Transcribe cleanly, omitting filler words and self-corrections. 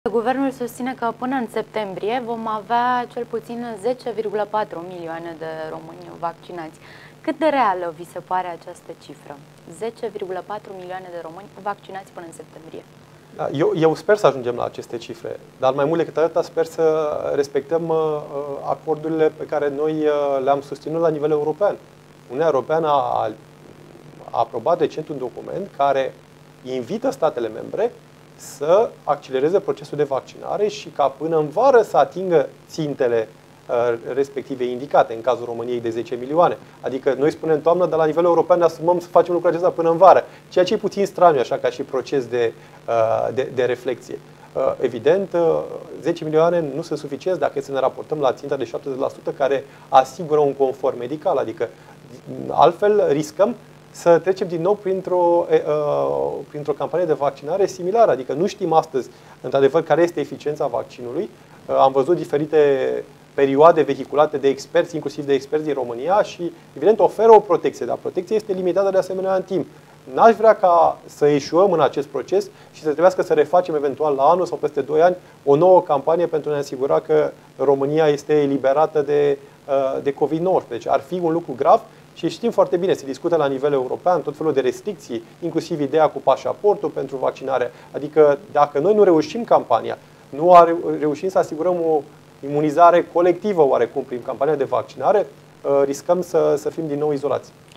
Guvernul susține că până în septembrie vom avea cel puțin 10,4 milioane de români vaccinați. Cât de reală vi se pare această cifră? 10,4 milioane de români vaccinați până în septembrie. Eu sper să ajungem la aceste cifre, dar mai mult decât atât sper să respectăm acordurile pe care noi le-am susținut la nivel european. Uniunea Europeană a aprobat recent un document care invită statele membre să accelereze procesul de vaccinare și ca până în vară să atingă țintele respective indicate, în cazul României de 10 milioane. Adică noi spunem toamnă, dar la nivel european ne asumăm să facem lucrul acesta până în vară, ceea ce e puțin straniu, așa ca și proces de reflexie. Evident, 10 milioane nu sunt suficienți dacă e să ne raportăm la ținta de 70% care asigură un confort medical, adică altfel riscăm să trecem din nou printr-o campanie de vaccinare similară. Adică nu știm astăzi, într-adevăr, care este eficiența vaccinului. Am văzut diferite perioade vehiculate de experți, inclusiv de experți din România și, evident, oferă o protecție, dar protecția este limitată de asemenea în timp. N-aș vrea ca să eșuăm în acest proces și să trebuiască să refacem eventual la anul sau peste 2 ani o nouă campanie pentru a ne asigura că România este eliberată de COVID-19. Ar fi un lucru grav. Și știm foarte bine, se discută la nivel european tot felul de restricții, inclusiv ideea cu pașaportul pentru vaccinare. Adică dacă noi nu reușim campania, nu reușim să asigurăm o imunizare colectivă oarecum prin campania de vaccinare, riscăm să fim din nou izolați.